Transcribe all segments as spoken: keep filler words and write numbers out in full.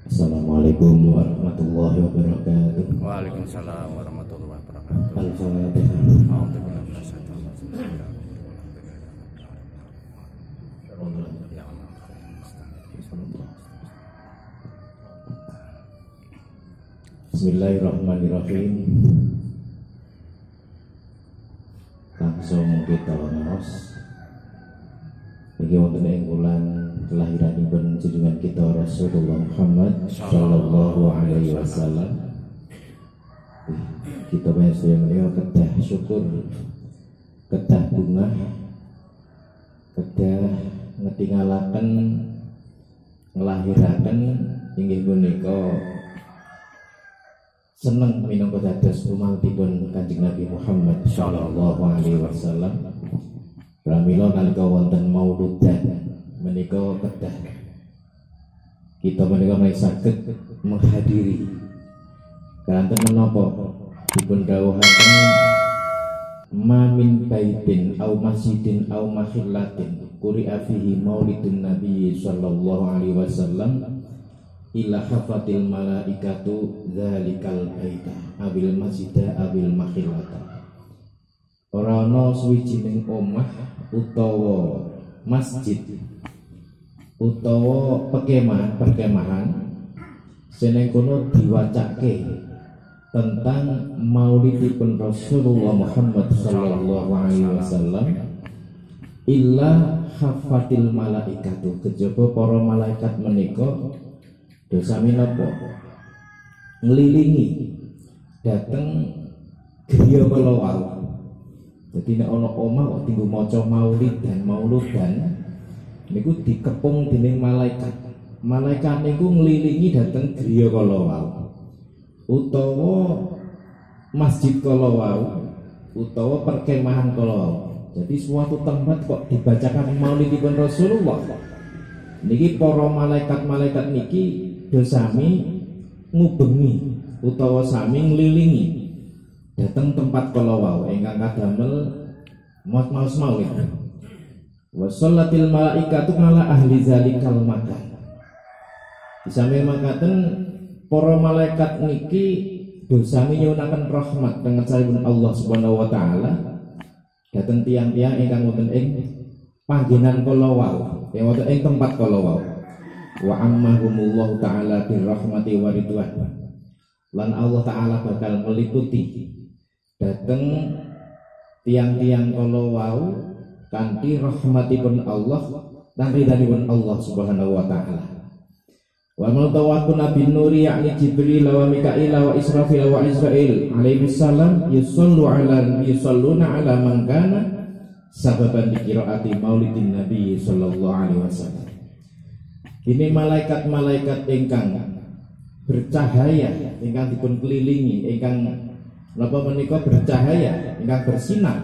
Assalamualaikum warahmatullahi wabarakatuh. Waalaikumsalam warahmatullahi wabarakatuh. Al-Fatihah. Bismillahirrahmanirrahim. Langsung kita ngos. Iki wonten ing wulan kelahiranipun junjungan kita Rasulullah Muhammad sallallahu alaihi wasallam. Kita bahas yang beliau kedah syukur, kedah bunga, kedah ngetingalaken ngelahiraken inggih punika seneng minangka dados umatipun Kanjeng Nabi Muhammad sallallahu alaihi wasallam. Pramila nalika wonten mauludan menika kedah kita menika saged menghadiri kanthi menapa dipun dawuhaken ma min baitin au masjidin au mahillatin quri'a fihi maulidun nabi sallallahu alaihi wasallam illa hafatil malaikatu dzalikal baita abil masjida abil mahillata. Ora ana suwijining omah utawa masjid utawa perkemahan perkemahan seneng kono diwacake tentang maulidipun Rasulullah Muhammad sallallahu alaihi wasallam illa hafatil malaikatu kejaba para malaikat menika dosami napa nglilingi dateng griya kala wau. Jadi nek ana omah kok tinggu maca maulid dan mauludan niku dikepung dening malaikat. Malaikat niku nglilingi dateng griya kala wau utawa masjid kala wau utawa perkemahan kala wau. Jadi suatu tempat kok dibacakan maulidipun Rasulullah. Niki para malaikat-malaikat niki dosami ngubengi utawa sami nglilingi datang tempat kala wau ingkang kadamel maos maulid. Wa shallatil malaikatu ala ahli zalikal makan. Disami mangkaten para malaikat niki dosami nyuwunaken rahmat dengan saipun Allah Subhanahu wa taala dhateng tiyang-tiyang ingkang wonten ing panggenan kala wau, ing wonten ing tempat kala wau. Wa ammahumullahu taala birrahmati wa ridwan. Lan Allah taala bakal meliputi dateng tiang-tiang kala wau kanthi rahmatipun Allah dan ridhanipun Allah Subhanahu wa taala. Wa mutawakun nabi nuri yakni Jibril wa Mikail wa Israfil wa Israil alaihi salam yusallu ala yusalluna ala man kana sababan qiraati maulidin nabi sallallahu alaihi wasallam. Ini malaikat-malaikat ingkang bercahaya ingkang dipun kelilingi ingkang napa menika bercahaya ingkang bersinar,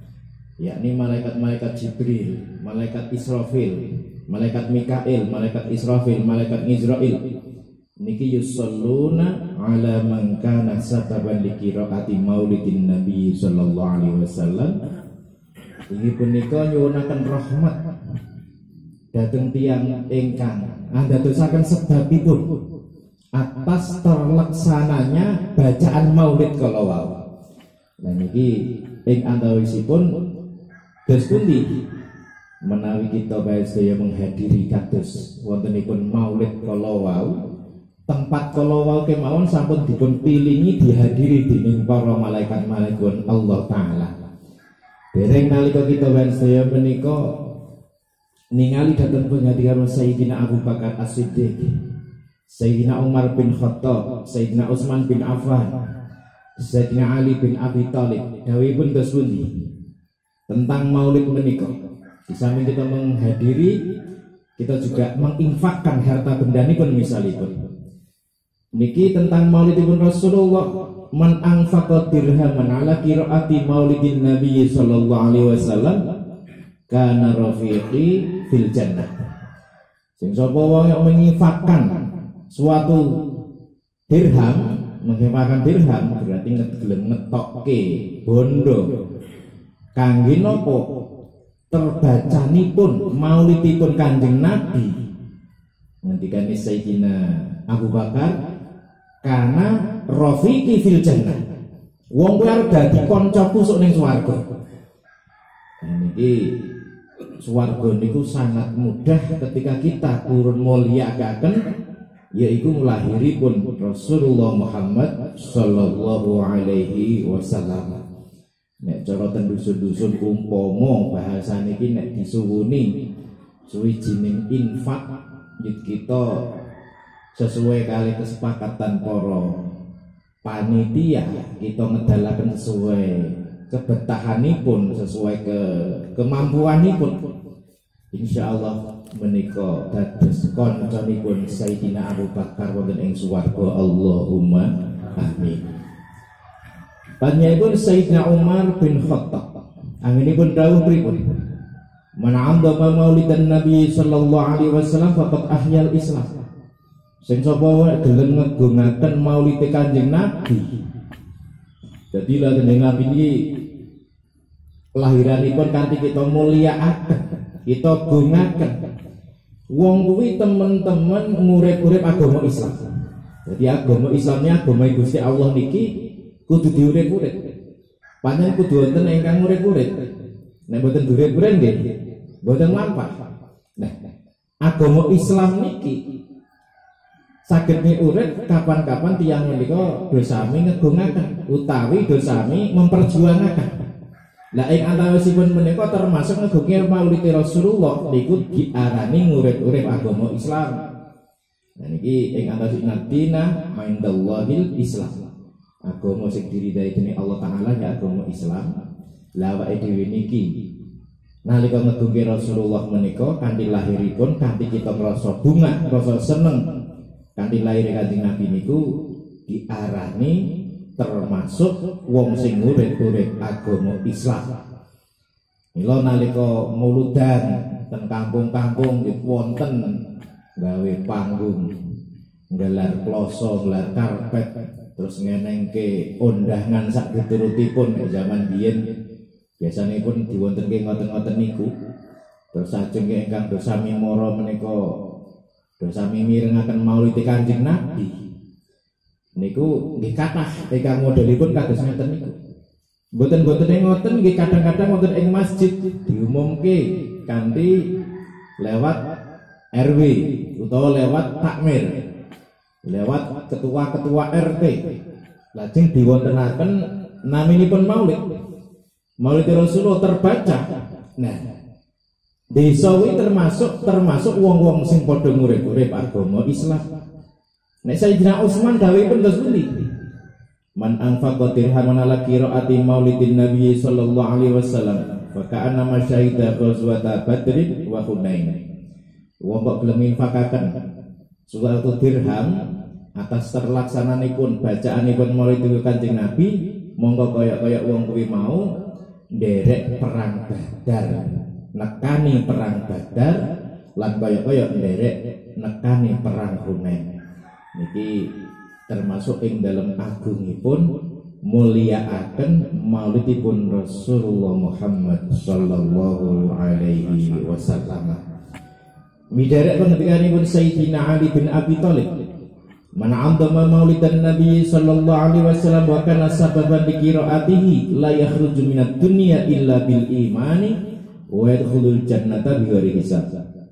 yakni malaikat-malaikat Jibril, malaikat Israfil, malaikat Mikail, malaikat Israfil, malaikat Israil niki yusalluna ala man kana sababan liqiraati maulidin nabi sallallahu alaihi wasallam. Ini punika nyuwunaken rahmat dhateng tiyang ingkang andadosaken sebabipun atas terlaksananya bacaan maulid kala wau. Nah niki ing antawisipun dos pundi menawi kita bae sedaya menghadiri kados wontenipun maulid kala wau, tempat kala wau kemawon sampun dipun pilingi dihadiri dening para malaikat-malaikat Allah taala. Dereng nalika kita bae sedaya menika ningali dhateng penghadiran Sayyidina Abu Bakar As-Siddiq, Sayyidina Umar bin Khattab, Sayyidina Utsman bin Affan, Sayyidina Ali bin Abi Thalib. Dawuhipun dos pundi tentang maulid menika. Di samping kita menghadiri, kita juga menginfakkan harta bendanipun misalipun. Niki tentang maulidipun Rasulullah, man anfaqa dirhaman ala qiraati maulidin nabi sallallahu alaihi wasallam kana rafiqi fil jannah. Sing sapa wong yang menginfakkan suatu dirham, menginfakkan dirham berarti ngegelem ngetokke bondo kangge napa terbacanipun maulidipun Kanjeng Nabi ngendikane Sayyidina Abu Bakar, karena rafiqi fil jannah. Wong kuwi arep dadi kancaku sok ning swarga. Niki swarga niku sangat mudah ketika kita purun mulyakaken, yaitu melahiripun Rasulullah Muhammad sallallahu alaihi wasallam. Nek cara ten dusun-dusun umpama bahasane iki nek disuwuni suwijining infak yut kita sesuai kali kesepakatan para panitia, kita ngedalaken sesuai kebetahanipun, sesuai ke kemampuanipun. Insyaallah menika dados kancanipun Sayyidina Abu Bakar wonten ing swarga. Allahumma amin. Panjenenganipun Sayyidina Umar bin Khattab anginipun dawuh pripun? Man 'azzama maulidan Nabi sallallahu alaihi wasallam faqad ahyal Islam. Sing sapa wae gelem ngegungaken maulid Kanjeng Nabi. Dadi la Kanjeng Nabi iki lahiranipun kanthi kita mulyakaken, kita gungaken. Wong kuwi teman-teman ngurip-urip agama Islam. Jadi agama Islamnya agama Gusti Allah niki kudu diurip-urip. Panjenengan kudu wonten ingkang urip-urip. Nek mboten urip-urip nggih mboten manfaat. Nah, agama Islam niki saged urip kapan-kapan tiyang menika dosami ngegungaken utawi dosami memperjuangaken. Lah ing antawisipun menika termasuk ngegungi maulid Rasulullah niku diarani ngurip-urip agama Islam. Nah niki ing antawisipun dina mindallahil Islam. Agama sing diridai dening Allah Taala ya agama Islam. Lah awake dhewe niki nalika ngegungi Rasulullah menika kanthi lahiripun kanthi kita ngrasa bunga, ngrasa seneng kanthi lahir Kanjeng Nabi niku diarani termasuk wong sing urip-urip agama Islam. Mila nalika mauludan ten kampung-kampung nggih wonten gawe panggung, nggelar ploso, nggelar karpet, terus ngenengke undangan sak piturutipun zaman biyen biasanipun diwontenke ngoten-ngoten niku. Terus ajeng ingkang dosami mara menika dosami mirengaken maulid Kanjeng Nabi niku nggih kathah ingkang modelipun kados ngeten niku. Mboten-mboten ngoten nggih kadang-kadang wonten ing masjid diumumke kanthi lewat R W utawa lewat takmir, lewat ketua-ketua R T. Lajeng diwontenaken naminipun maulid. Maulid Rasulullah terbaca. Nah, desa kuwi termasuk termasuk wong-wong sing padha ngurip-urip agama Islam. Nek Sayyidina Utsman dawuhipun terus pundi? Man anfaqa dirhaman ala qiraati maulidin Nabi sallallahu alaihi wasallam fa ka'anna masyahida ghazwata Badrin wa Hunain. Wong kok gelem infakaken suatu dirham atas terlaksananipun bacaanipun maulid Kanjeng Nabi, monggo kaya-kaya wong kuwi mau nderek perang Badar, nekani perang Badar lan kaya-kaya nderek nekani perang Hunain. Niki termasuk ing dalam agungipun mulyakaken maulidipun Rasulullah Muhammad sallallahu alaihi wasallam. Miderek pengendikanipun Sayyidina Ali bin Abi Thalib, man 'azzama maulidan Nabi sallallahu alaihi wasallam wa kana sababan li qiraatihi la yakhruju minad dunya illa bil imani wa yadkhulul jannata bighairi hisab.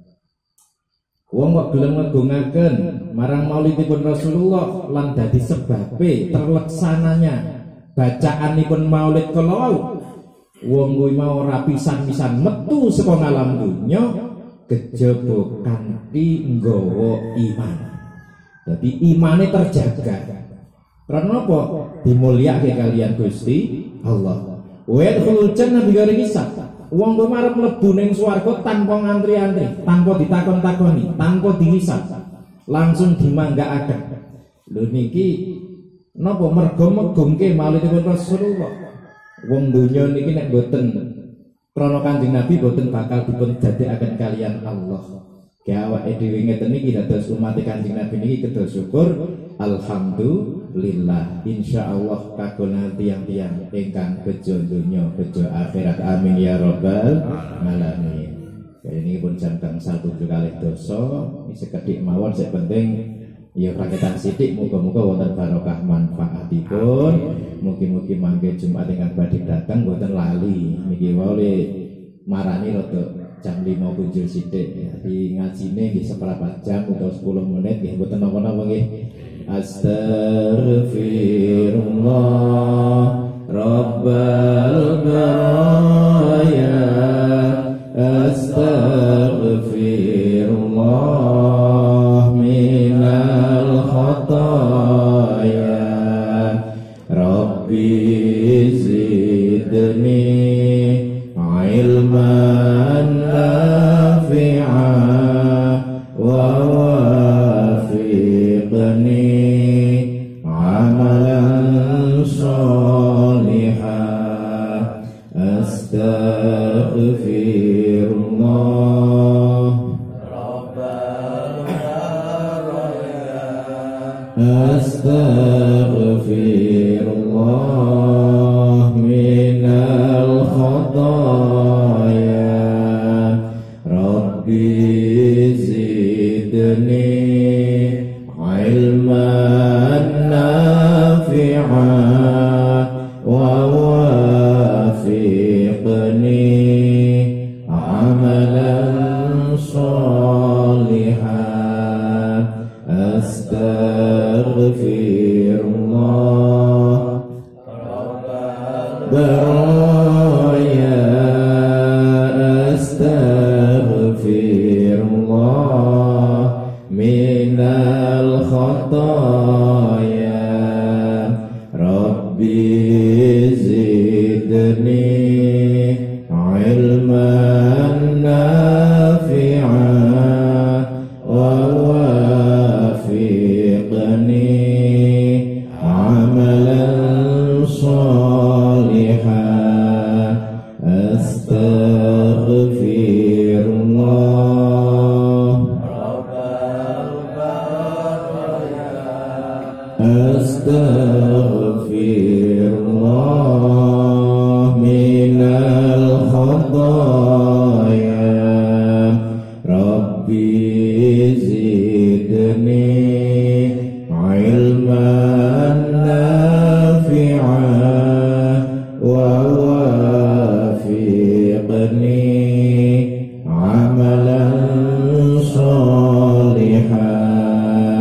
Wong kok gelem ngegungaken marang maulidipun Rasulullah lan dadi sebabe terlaksananya bacaanipun maulid kala wau, wong kuwi mau ora pisan-pisan metu saka alam dunya kejaba kanthi nggawa iman. Dadi imane terjaga. Karena apa? Dimulyakake kalian Gusti Allah. Wa yadkhulul jannata bighairi hisab. Wong kuwi arep mlebu ning swarga tanpa ngantri-antri, tanpa ditakon-takoni, tanpa dihisab, langsung dimanggakaken. Lho niki napa mergo megungke maulidipun Rasulullah. Wong donya niki nek boten krana Kanjeng Nabi boten bakal dipun dadekaken kalian Allah. Ya awake dhewe ngeten iki dados umat Kanjeng Nabi niki kedah syukur alhamdulillah. Insyaallah kagungan tiyang-tiyang ingkang bejo donya bejo akhirat amin ya rabbal alamin. Kayak ini pun jam gangsal tujuh kali dosa, sekedik mawon sing penting ya raketan sithik muga-muga wonten barokah manfaatipun. Mugi-mugi mangke Jumat ingkang badhe dateng boten lali. Niki wae marani rada jam lima kunjul sithik. Jadi ngajine nggih seprapat jam utawa sepuluh menit nggih boten napa-napa nggih. Astaghfirullah Rabbal baraya Astaghfirullah minal khataya Rabbi zidni ilman nafi'an wa wafiqni amalan sholihan Astaghfirullah Astaghfirullah minal khataya Rabbi zidni ilman nafi'an wa wafiqni amalan sholihan Astaghfirullah baraya Astaghfirullah minal khataya Rabbi zidni ilman nafi'an wa wafiqni amalan sholihan Astaghfirullah Astaghfirullah minal khataya Rabbi zidni ilman nafi'an wa wafiqni amalan sholihan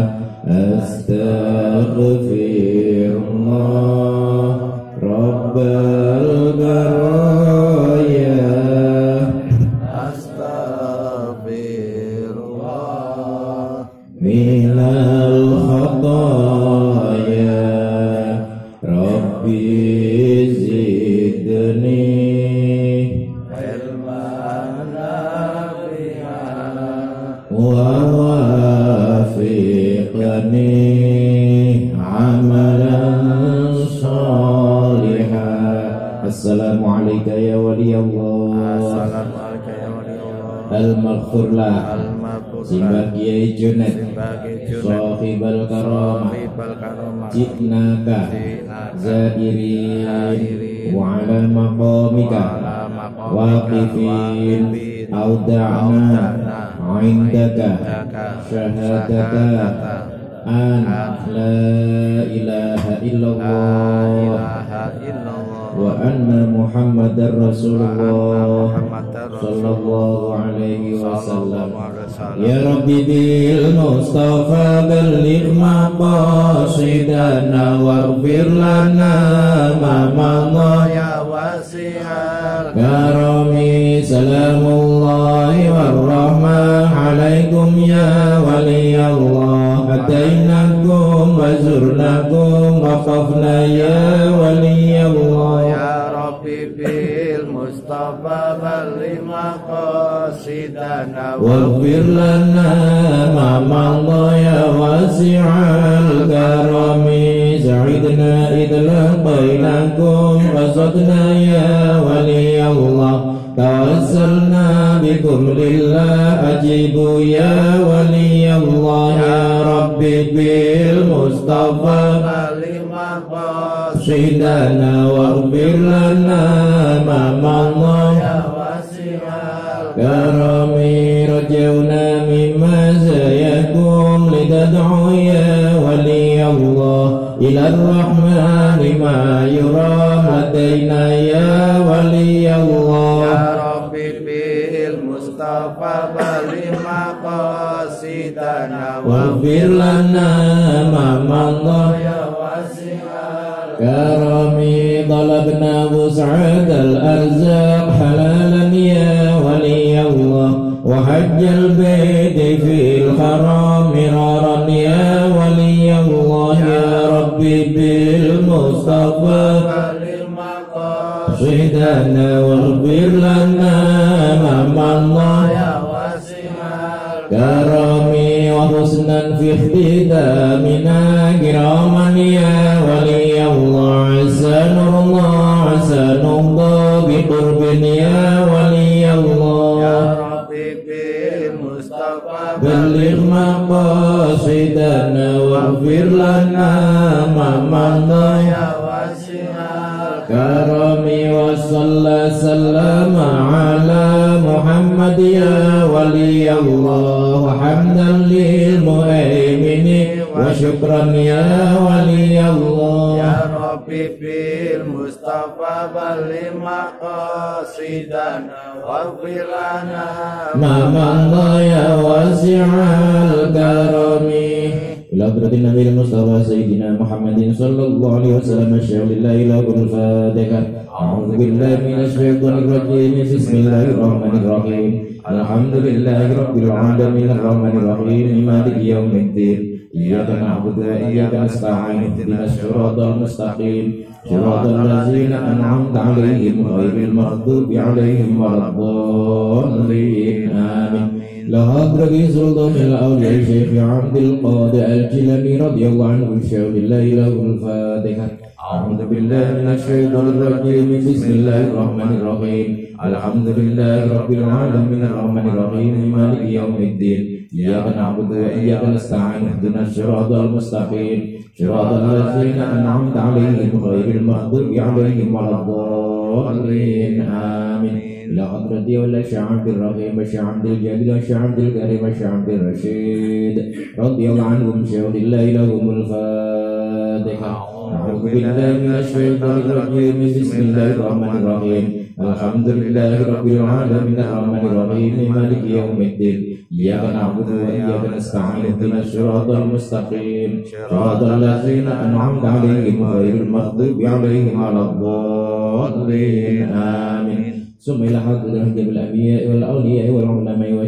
Astaghfirullah Rabbal baraya Astaghfirullah minal khataya Rabbi zidni ilman nafi'an wa wafiqni amalan sholihan Assalamualaikum ya waliyallah Assalamualaikum ya waliyallah Al-Maghfurlah Simbah Kiai Junaid Sohibal Karamah Jitnaka Zairin Wa ala maqamika Waqifin Auda'na Indaka Syahadata An La ilaha illallah Wa anna Muhammadar Rasulullah Sallallahu alaihi wasallam Ya Rabbi bil Mustafa balligh maqasidana waghfir lana ma madha ya wasi'al karami salamullahi warahmah alaikum ya waliyallah atainakum wa zurnakum wa khafna ya waliyallah ya Rabbi bil Mustafa balligh maqasidana waghfir lana ma madha ya wasi'al karami sa'idna idlaqainakum qasadna ya waliyallah tawassalna bikum lillah ajibu ya waliyallah ya Rabbi bil Mustafa balligh maqasidana waghfir lana ma madha ya wasi'al karami رجونا مما سيكون لتدعو يا ولي الله إلى الرحمن ما يرام لدينا يا ولي الله يا ربي بالمصطفى بلغ مقاصدنا واغفر لنا ما مضى يا واسع كرمي طلبنا وسعة الأرزاق حلالا يا ولي الله وحج البيت في الحرام مرارا يا ولي الله يا ربي بالمصطفى بلغ صيدنا واغفر لنا ما مضى يا واسع كرمي وحسنا في اختتامنا كراما يا ولي الله عسى نرضى عسى نرضى بقرب يا ولي الله يا ربي بالمصطفى بلغ مقاصدنا واغفر لنا ما مضى يا واسع كرمي وصلى سلم على محمد يا ولي الله وحمدا للمؤمن وشكرا يا ولي الله يا ربي بالمصطفى بلغ مقاصدنا واغفر لنا ما مضى يا واسع الكرم إلى حضرة النبي المصطفى سيدنا محمد صلى الله عليه وسلم الشهر لله إلى كل الفاتحة أعوذ بالله من الشيطان الرجيم بسم الله الرحمن الرحيم الحمد لله رب العالمين الرحمن الرحيم مالك يوم الدين إياك نعبد وإياك نستعين اهدنا الصراط المستقيم صراط الذين أنعمت عليهم غير المغضوب عليهم ولا الضالين آمين لحضرة سلطان الأولياء شيخ عبد القادر الجيلاني رضي الله عنه الشهر لله له الفاتحة أعوذ بالله من الشيطان الرجيم بسم الله الرحمن الرحيم الحمد لله رب العالمين الرحمن الرحيم مالك يوم الدين إياك نعبد وإياك نستعين اهدنا الصراط المستقيم صراط الذين أنعمت عليهم غير المغضوب عليهم ولا الضالين آمين إلى حضرة ولا شعب الرحيم وشعب الجليل وشعب الكريم وشعب الرشيد رضي الله عنهم شهر الله لهم الفاتحة أعوذ بالله من الشيطان الرجيم بسم الله الرحمن الرحيم الحمد لله رب العالمين الرحمن الرحيم مالك يوم الدين إياك نعبد وإياك نستعين اهدنا الصراط المستقيم صراط الذين أنعمت عليهم غير المغضوب عليهم ولا الضالين آمين ثم إلى حضرة الأنبياء والأولياء والعلماء